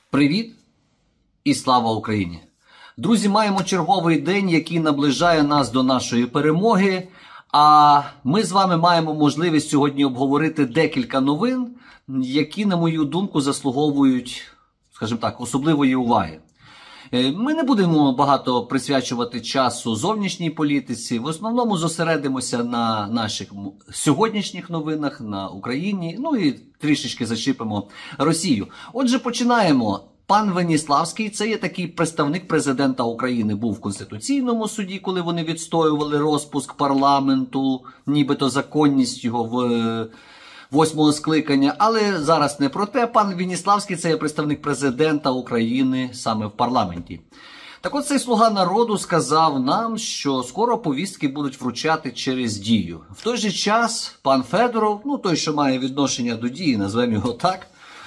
Привіт і слава Україні! Друзі, маємо черговий день, який наближає нас до нашої перемоги. А ми з вами маємо можливість сьогодні обговорити декілька новин, які, на мою думку, заслуговують, скажімо так, особливої уваги. Ми не будемо багато присвячувати часу зовнішній політиці. В основному зосередимося на наших сьогоднішніх новинах, на Україні, ну і трішечки зачіпимо Росію. Отже, починаємо. Пан Веніславський, це є такий представник президента України, був в Конституційному суді, коли вони відстоювали розпуск парламенту, нібито законність його в 8-го скликання. Але зараз не про те. Пан Веніславський – це є представник президента України саме в парламенті. Так от цей слуга народу сказав нам, що скоро повістки будуть вручати через Дію. В той же час пан Федоров, ну той, що має відношення до Дії, назвемо його так,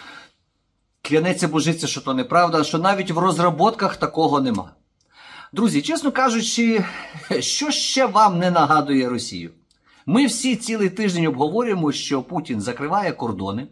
клянеться божиться, що то неправда, що навіть в розробках такого нема. Друзі, чесно кажучи, що ще вам не нагадує Росію? Ми всі цілий тиждень обговорюємо, що Путін закриває кордони,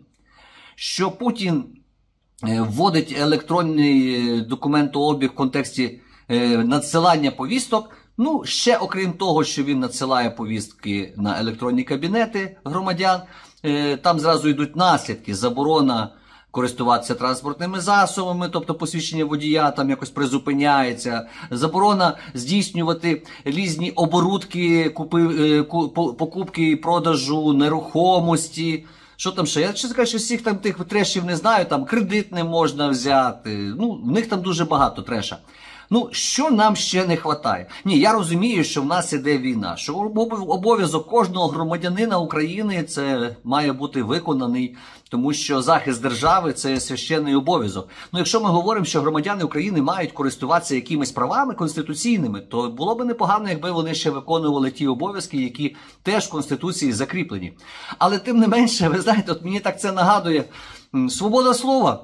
що Путін вводить електронний документообіг в контексті надсилання повісток. Ну, ще окрім того, що він надсилає повістки на електронні кабінети громадян, там зразу йдуть наслідки, заборона користуватися транспортними засобами, тобто посвідчення водія там якось призупиняється, заборона здійснювати різні оборудки, покупки і продажу нерухомості. Що там ще? Я чесно кажучи, всіх там тих трешів не знаю, там кредит не можна взяти, ну, в них там дуже багато треша. Ну, що нам ще не вистачає? Ні, я розумію, що в нас іде війна, що обов'язок кожного громадянина України це має бути виконаний, тому що захист держави – це священний обов'язок. Ну, якщо ми говоримо, що громадяни України мають користуватися якимись правами конституційними, то було б непогано, якби вони ще виконували ті обов'язки, які теж в Конституції закріплені. Але тим не менше, ви знаєте, от мені так це нагадує, свобода слова?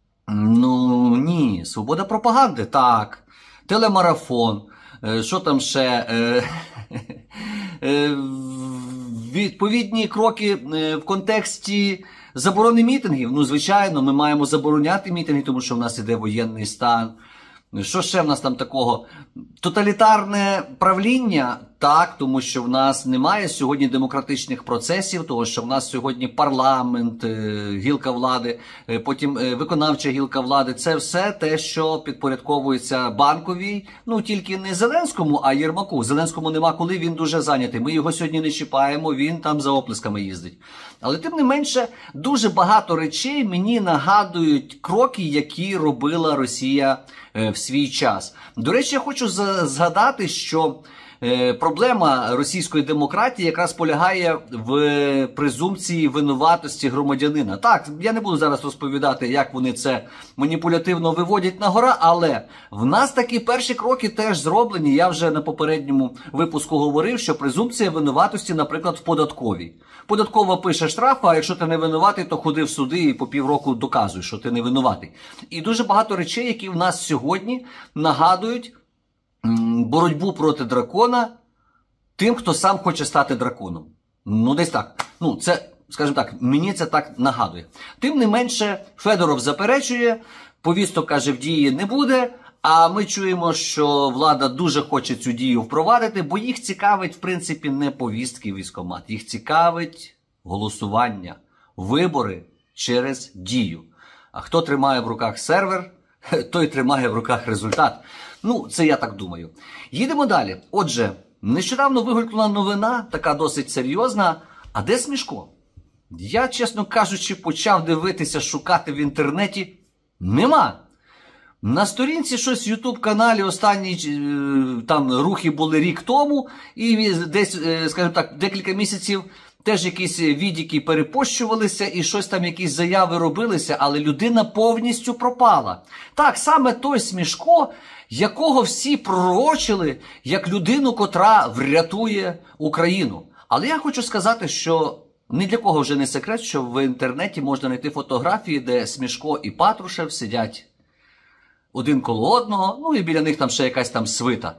Ну, ні, свобода пропаганди – так. Телемарафон, що там ще, відповідні кроки в контексті заборони мітингів. Ну, звичайно, ми маємо забороняти мітинги, тому що в нас іде воєнний стан. Що ще в нас там такого? Тоталітарне правління? Так, тому що в нас немає сьогодні демократичних процесів, тому що в нас сьогодні парламент, гілка влади, потім виконавча гілка влади. Це все те, що підпорядковується Банковій, ну тільки не Зеленському, а Єрмаку. Зеленському нема коли, він дуже зайнятий. Ми його сьогодні не чіпаємо, він там за оплесками їздить. Але тим не менше, дуже багато речей мені нагадують кроки, які робила Росія в свій час. До речі, я хочу згадати, що проблема російської демократії якраз полягає в презумпції винуватості громадянина. Так, я не буду зараз розповідати, як вони це маніпулятивно виводять на гора, але в нас такі перші кроки теж зроблені. Я вже на попередньому випуску говорив, що презумпція винуватості, наприклад, в податковій. Податкова пише штраф, а якщо ти не винуватий, то ходи в суди і по півроку доказуй, що ти не винуватий. І дуже багато речей, які в нас сьогодні нагадують боротьбу проти дракона тим, хто сам хоче стати драконом. Ну, десь так. Ну, це, скажімо так, мені це так нагадує. Тим не менше, Федоров заперечує, повісток, каже, в дії не буде, а ми чуємо, що влада дуже хоче цю дію впровадити, бо їх цікавить, в принципі, не повістки військкомат. Їх цікавить голосування, вибори через Дію. А хто тримає в руках сервер, той тримає в руках результат. Ну, це я так думаю. Їдемо далі. Отже, нещодавно вигулькнула новина, така досить серйозна. А де Смішко? Я, чесно кажучи, почав дивитися, шукати в інтернеті. Нема. На сторінці щось в YouTube-каналі останні там рухи були рік тому. І десь, скажімо так, декілька місяців теж якісь відіки перепощувалися і щось там, якісь заяви робилися, але людина повністю пропала. Так, саме той Смішко, якого всі пророчили як людину, котра врятує Україну. Але я хочу сказати, що ні для кого вже не секрет, що в інтернеті можна знайти фотографії, де Смішко і Патрушев сидять один коло одного, ну і біля них там ще якась там свита.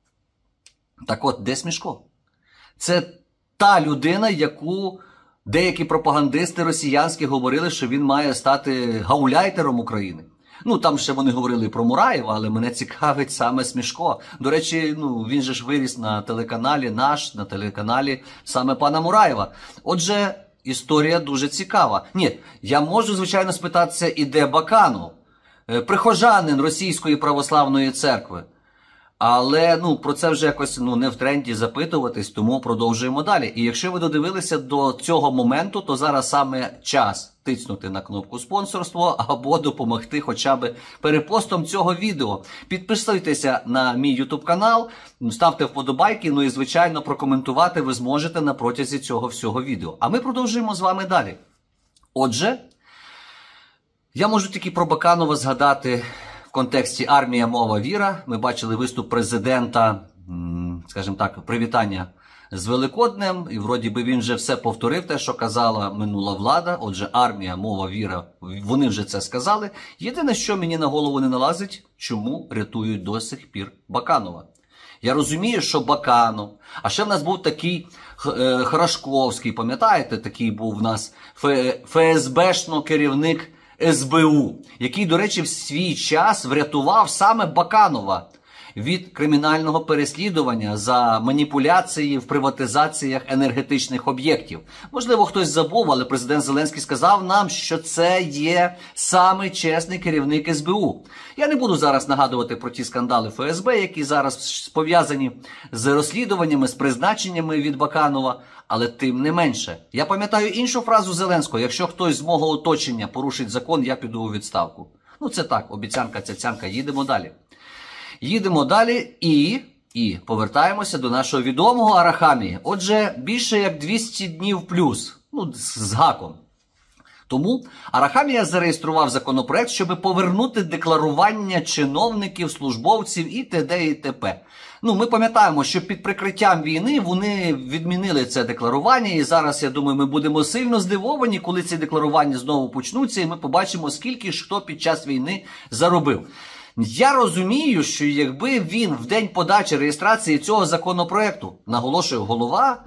Так от, де Смішко? Це та людина, яку деякі пропагандисти росіянські говорили, що він має стати гауляйтером України. Ну, там ще вони говорили про Мураєва, але мене цікавить саме Смішко. До речі, ну, він же ж виріс на телеканалі наш, на телеканалі саме пана Мураєва. Отже, історія дуже цікава. Ні, я можу, звичайно, спитатися, і де Баканов, прихожанин Російської православної церкви. Але, ну, про це вже якось, ну, не в тренді запитуватись, тому продовжуємо далі. І якщо ви додивилися до цього моменту, то зараз саме час тиснути на кнопку спонсорство або допомогти хоча б перепостом цього відео. Підписуйтеся на мій YouTube канал, ставте вподобайки, ну і, звичайно, прокоментувати ви зможете на протязі цього всього відео. А ми продовжуємо з вами далі. Отже, я можу тільки про Баканова згадати в контексті «Армія, мова, віра». Ми бачили виступ президента, скажімо так, привітання з Великоднем. І вроді би він вже все повторив, те, що казала минула влада. Отже, армія, мова, віра, вони вже це сказали. Єдине, що мені на голову не налазить, чому рятують до сих пір Баканова. Я розумію, що Баканов, а ще в нас був такий Хорошковський, пам'ятаєте, такий був в нас ФСБшно керівник СБУ, який, до речі, в свій час врятував саме Баканова від кримінального переслідування за маніпуляції в приватизаціях енергетичних об'єктів. Можливо, хтось забув, але президент Зеленський сказав нам, що це є саме чесний керівник СБУ. Я не буду зараз нагадувати про ті скандали ФСБ, які зараз пов'язані з розслідуваннями, з призначеннями від Баканова, але тим не менше. Я пам'ятаю іншу фразу Зеленського: якщо хтось з мого оточення порушить закон, я піду у відставку. Ну це так, обіцянка, цяцянка, їдемо далі. Їдемо далі і повертаємося до нашого відомого Арахамії. Отже, більше як 200 днів плюс, ну, з гаком. Тому Арахамія зареєстрував законопроект, щоб повернути декларування чиновників, службовців і т.д. і т.п. Ну, ми пам'ятаємо, що під прикриттям війни вони відмінили це декларування, і зараз, я думаю, ми будемо сильно здивовані, коли ці декларування знову почнуться, і ми побачимо, скільки ж хто під час війни заробив. Я розумію, що якби він в день подачі реєстрації цього законопроекту, наголошую, голова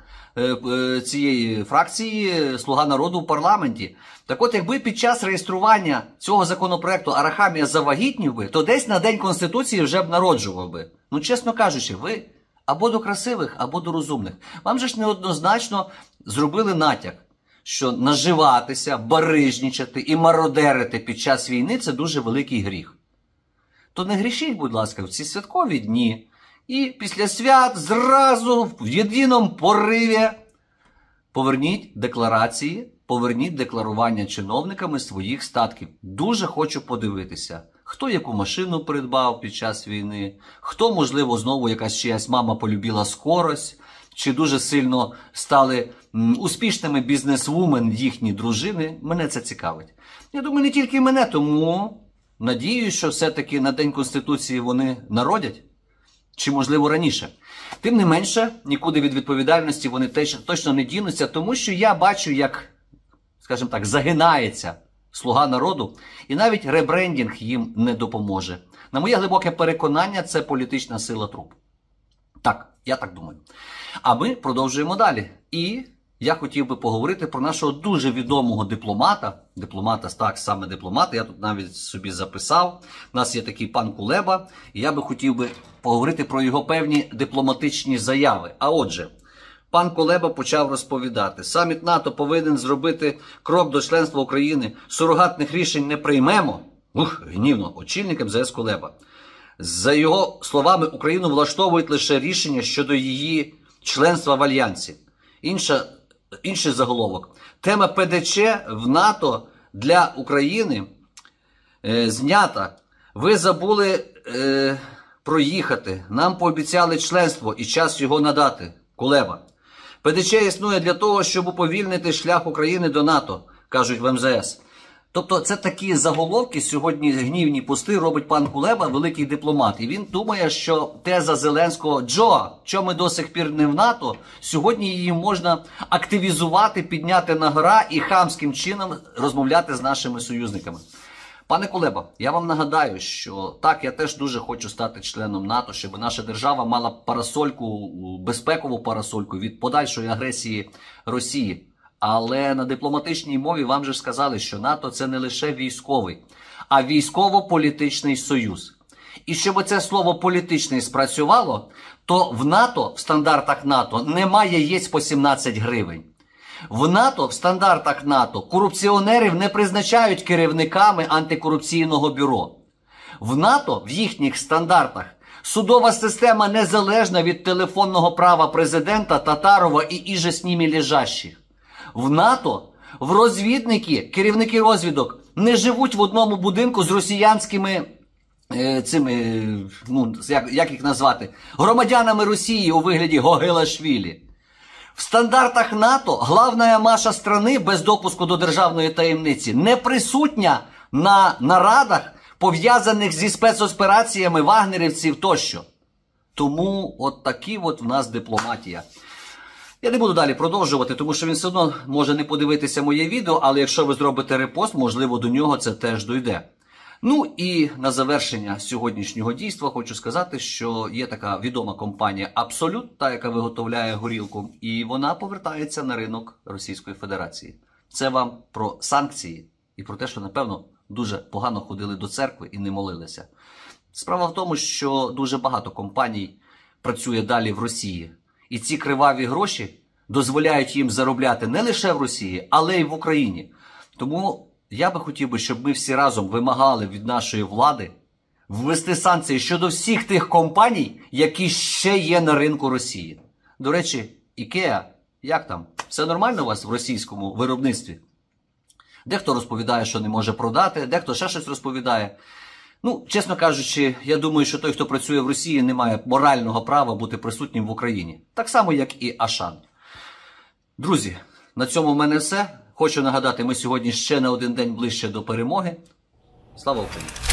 цієї фракції «Слуга народу» в парламенті, так от якби під час реєстрування цього законопроекту Арахамія завагітнів би, то десь на День Конституції вже б народжував би. Ну, чесно кажучи, ви або до красивих, або до розумних. Вам же ж неоднозначно зробили натяк, що наживатися, барижнічати і мародерити під час війни – це дуже великий гріх. То не грішіть, будь ласка, в ці святкові дні. І після свят зразу в єдиному пориві поверніть декларації, поверніть декларування чиновниками своїх статків. Дуже хочу подивитися, хто яку машину придбав під час війни, хто, можливо, знову якась чиясь мама полюбила скорость, чи дуже сильно стали успішними бізнесвумен їхні дружини. Мене це цікавить. Я думаю, не тільки мене, тому надіюсь, що все-таки на День Конституції вони народять. Чи, можливо, раніше. Тим не менше, нікуди від відповідальності вони точно не дінуться, тому що я бачу, як, скажімо так, загинається «Слуга народу», і навіть ребрендінг їм не допоможе. На моє глибоке переконання, це політична сила труп. Так, я так думаю. А ми продовжуємо далі. І я хотів би поговорити про нашого дуже відомого дипломата, так, саме дипломата, я тут навіть собі записав. У нас є такий пан Кулеба, і я би хотів би поговорити про його певні дипломатичні заяви. А отже, пан Кулеба почав розповідати: саміт НАТО повинен зробити крок до членства України, сурогатних рішень не приймемо. Гнівно, очільник МЗС Кулеба. За його словами, Україну влаштовують лише рішення щодо її членства в Альянсі. Інший заголовок. Тема ПДЧ в НАТО для України знята. Ви забули проїхати. Нам пообіцяли членство і час його надати. Кулеба. ПДЧ існує для того, щоб уповільнити шлях України до НАТО, кажуть в МЗС. Тобто це такі заголовки, сьогодні гнівні пости робить пан Кулеба, великий дипломат. І він думає, що теза Зеленського що ми до сих пір не в НАТО, сьогодні її можна активізувати, підняти на гора і хамським чином розмовляти з нашими союзниками. Пане Кулеба, я вам нагадаю, що так, я теж дуже хочу стати членом НАТО, щоб наша держава мала парасольку, безпекову парасольку від подальшої агресії Росії. Але на дипломатичній мові вам же ж сказали, що НАТО – це не лише військовий, а військово-політичний союз. І щоб це слово «політичний» спрацювало, то в НАТО, в стандартах НАТО, немає яєць по 17 гривень. В НАТО, в стандартах НАТО, корупціонерів не призначають керівниками антикорупційного бюро. В НАТО, в їхніх стандартах, судова система незалежна від телефонного права президента Татарова і іже з ними лежащих. В НАТО, в розвідники, керівники розвідок не живуть в одному будинку з росіянськими як їх назвати, громадянами Росії у вигляді Гогелашвілі. В стандартах НАТО главна маша страни без допуску до державної таємниці не присутня на нарадах, пов'язаних зі спецопераціями вагнерівців тощо. Тому от такі от в нас дипломатія. Я не буду далі продовжувати, тому що він все одно може не подивитися моє відео, але якщо ви зробите репост, можливо, до нього це теж дойде. Ну і на завершення сьогоднішнього дійства хочу сказати, що є така відома компанія Absolut, та яка виготовляє горілку, і вона повертається на ринок Російської Федерації. Це вам про санкції і про те, що, напевно, дуже погано ходили до церкви і не молилися. Справа в тому, що дуже багато компаній працює далі в Росії. І ці криваві гроші дозволяють їм заробляти не лише в Росії, але й в Україні. Тому я би хотів, щоб ми всі разом вимагали від нашої влади ввести санкції щодо всіх тих компаній, які ще є на ринку Росії. До речі, IKEA, як там? Все нормально у вас в російському виробництві? Дехто розповідає, що не може продати, дехто ще щось розповідає. Ну, чесно кажучи, я думаю, що той, хто працює в Росії, не має морального права бути присутнім в Україні. Так само, як і Ашан. Друзі, на цьому в мене все. Хочу нагадати, ми сьогодні ще на один день ближче до перемоги. Слава Україні!